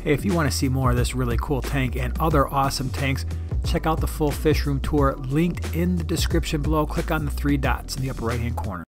Hey, if you want to see more of this really cool tank and other awesome tanks, check out the full fish room tour linked in the description below. Click on the 3 dots in the upper right hand corner.